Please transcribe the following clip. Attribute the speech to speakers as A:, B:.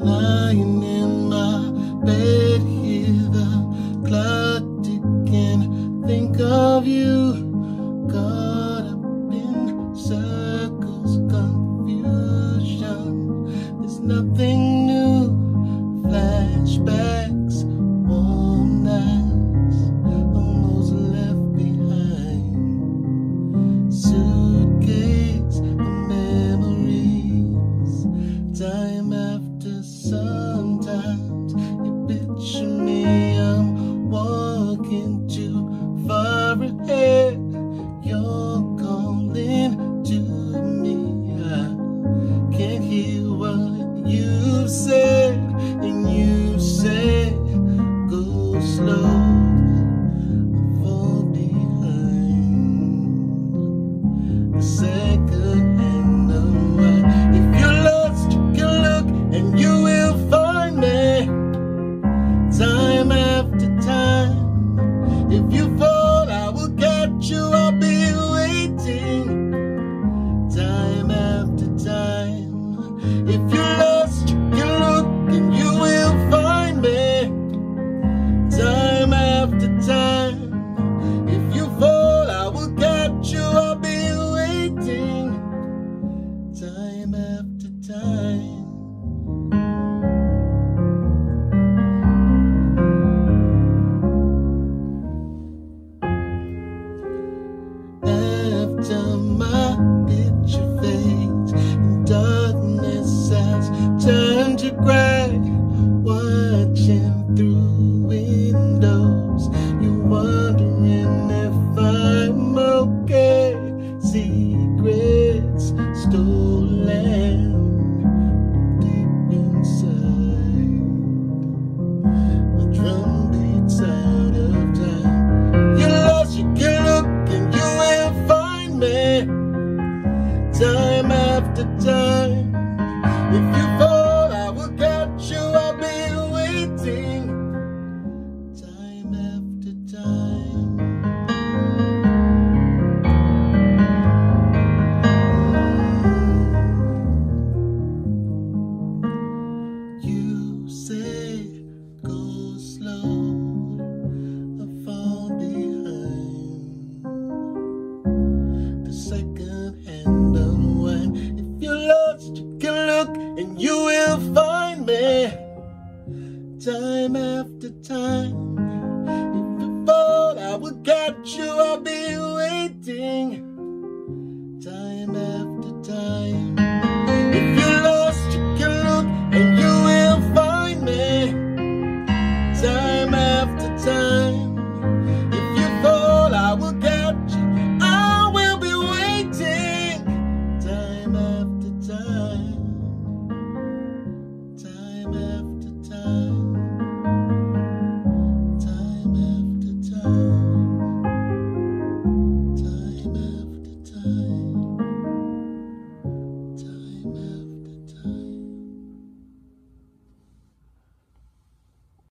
A: Lying in my bed, hear the clock ticking, think of you. Caught up in circles, confusion. There's nothing new. Flashbacks, warm nights, almost left behind. Suitcase of memories. Time after sometimes you picture me, I'm walking too far ahead. You're calling to me, I can't hear what you said, and you say go slow, fall behind. The second hand away. If you're lost, you can look and you will find me. Time after time. If you fall, I will catch you. I'll be waiting. Time after time. If you're lost, you can look and you will find me. Time after time. If you fall, I will catch you. I'll be waiting. Time after time. After my picture fades and darkness has turned to gray, watching through windows, you're wondering if I'm okay. Secrets stolen deep inside. The drum beats out of time. You're lost, you can look and you will find me. Time after time. If you fall, I will catch you. I'll be waiting. Time after time. You say go slow, I fall behind. The second hand unwind. If you're lost, you can look and you will find me. Time after time.